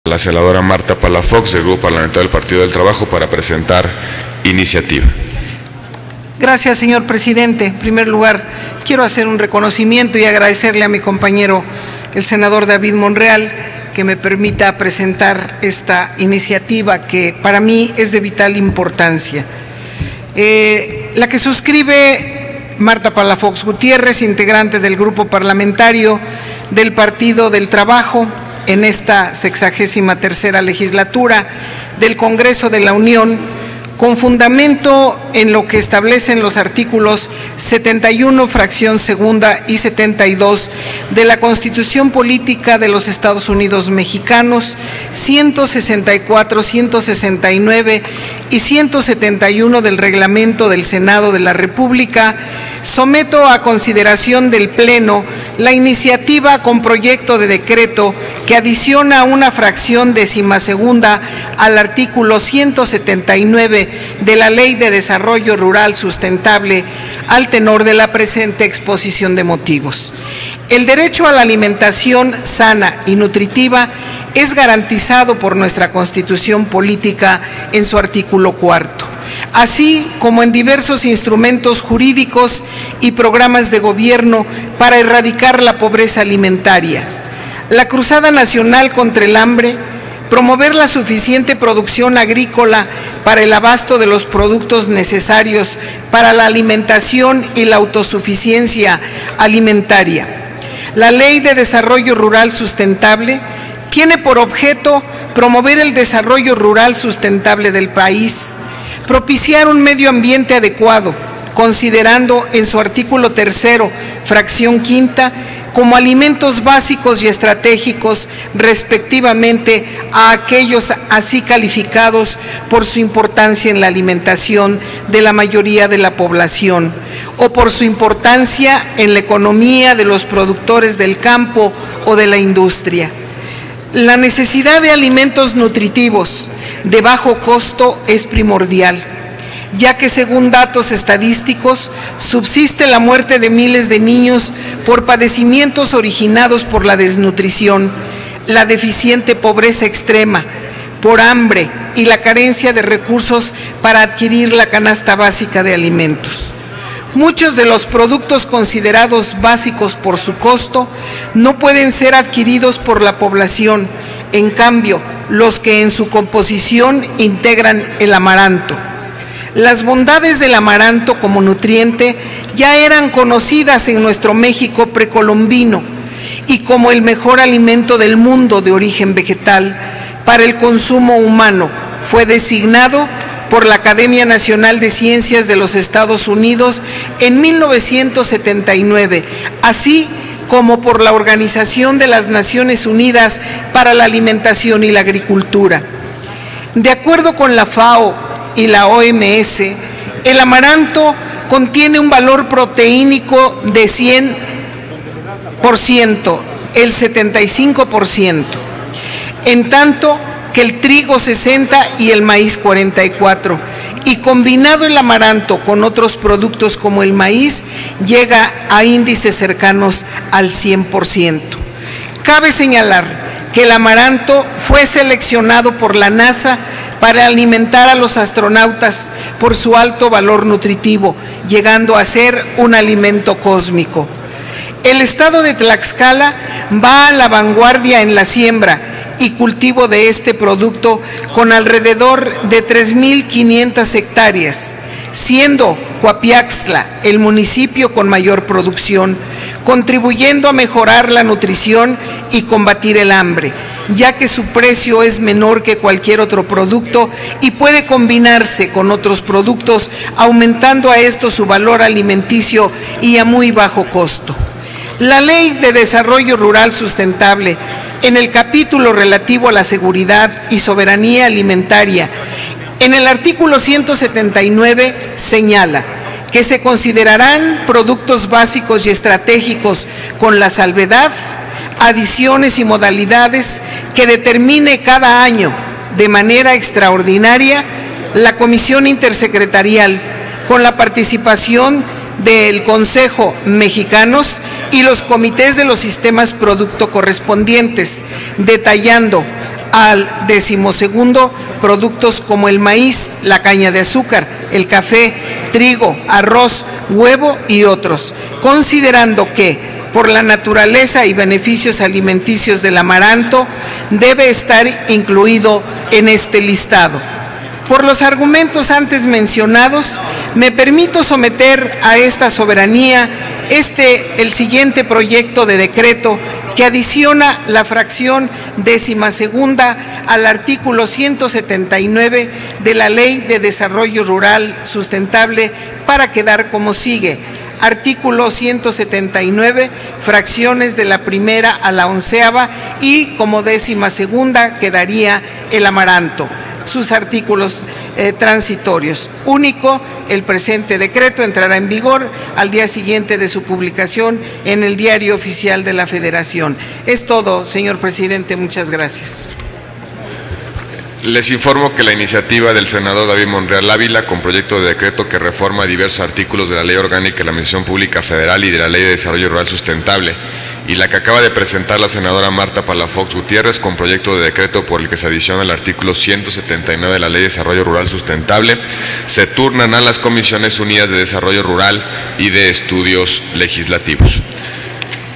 La senadora Marta Palafox, del Grupo Parlamentario del Partido del Trabajo, para presentar iniciativa. Gracias, señor presidente. En primer lugar, quiero hacer un reconocimiento y agradecerle a mi compañero, el senador David Monreal, que me permita presentar esta iniciativa que para mí es de vital importancia. La que suscribe Marta Palafox Gutiérrez, integrante del Grupo Parlamentario del Partido del Trabajo, en esta 63ª legislatura del Congreso de la Unión, con fundamento en lo que establecen los artículos 71, fracción segunda, y 72 de la Constitución Política de los Estados Unidos Mexicanos, 164, 169 y 171 del Reglamento del Senado de la República, someto a consideración del Pleno la iniciativa con proyecto de decreto que adiciona una fracción 12ª al artículo 179 de la Ley de Desarrollo Rural Sustentable al tenor de la presente exposición de motivos. El derecho a la alimentación sana y nutritiva es garantizado por nuestra Constitución Política en su artículo 4, así como en diversos instrumentos jurídicos y programas de gobierno para erradicar la pobreza alimentaria. La Cruzada Nacional contra el Hambre, promover la suficiente producción agrícola para el abasto de los productos necesarios para la alimentación y la autosuficiencia alimentaria. La Ley de Desarrollo Rural Sustentable tiene por objeto promover el desarrollo rural sustentable del país, propiciar un medio ambiente adecuado, considerando en su artículo 3º, fracción quinta, como alimentos básicos y estratégicos, respectivamente, a aquellos así calificados por su importancia en la alimentación de la mayoría de la población, o por su importancia en la economía de los productores del campo o de la industria. La necesidad de alimentos nutritivos de bajo costo es primordial, ya que según datos estadísticos subsiste la muerte de miles de niños por padecimientos originados por la desnutrición, la deficiente pobreza extrema, por hambre y la carencia de recursos para adquirir la canasta básica de alimentos. Muchos de los productos considerados básicos por su costo no pueden ser adquiridos por la población, en cambio, los que en su composición integran el amaranto. Las bondades del amaranto como nutriente ya eran conocidas en nuestro México precolombino y como el mejor alimento del mundo de origen vegetal para el consumo humano fue designado por la Academia Nacional de Ciencias de los Estados Unidos en 1979, así como por la Organización de las Naciones Unidas para la Alimentación y la Agricultura. De acuerdo con la FAO y la OMS, el amaranto contiene un valor proteínico de 100%, el 75%, en tanto que el trigo 60% y el maíz 44%, y combinado el amaranto con otros productos como el maíz, llega a índices cercanos al 100%. Cabe señalar que el amaranto fue seleccionado por la NASA para alimentar a los astronautas por su alto valor nutritivo, llegando a ser un alimento cósmico. El estado de Tlaxcala va a la vanguardia en la siembra y cultivo de este producto con alrededor de 3.500 hectáreas, siendo Coapiaxtla el municipio con mayor producción, contribuyendo a mejorar la nutrición y combatir el hambre, ya que su precio es menor que cualquier otro producto y puede combinarse con otros productos, aumentando a esto su valor alimenticio y a muy bajo costo. La Ley de Desarrollo Rural Sustentable, en el capítulo relativo a la seguridad y soberanía alimentaria, en el artículo 179 señala que se considerarán productos básicos y estratégicos con la salvedad, adiciones y modalidades que determine cada año de manera extraordinaria la Comisión Intersecretarial con la participación del Consejo Mexicanos y los comités de los sistemas producto correspondientes, detallando al 12º productos como el maíz, la caña de azúcar, el café, trigo, arroz, huevo y otros, considerando que por la naturaleza y beneficios alimenticios del amaranto debe estar incluido en este listado. Por los argumentos antes mencionados, me permito someter a esta soberanía el siguiente proyecto de decreto que adiciona la fracción 12ª al artículo 179 de la Ley de Desarrollo Rural Sustentable para quedar como sigue. Artículo 179, fracciones de la primera a la 11ª y como 12ª quedaría el amaranto. Sus artículos transitorios. Único, el presente decreto entrará en vigor al día siguiente de su publicación en el Diario Oficial de la Federación. Es todo, señor presidente. Muchas gracias. Les informo que la iniciativa del senador David Monreal Ávila, con proyecto de decreto que reforma diversos artículos de la Ley Orgánica de la Administración Pública Federal y de la Ley de Desarrollo Rural Sustentable, y la que acaba de presentar la senadora Marta Palafox Gutiérrez, con proyecto de decreto por el que se adiciona el artículo 179 de la Ley de Desarrollo Rural Sustentable, se turnan a las Comisiones Unidas de Desarrollo Rural y de Estudios Legislativos.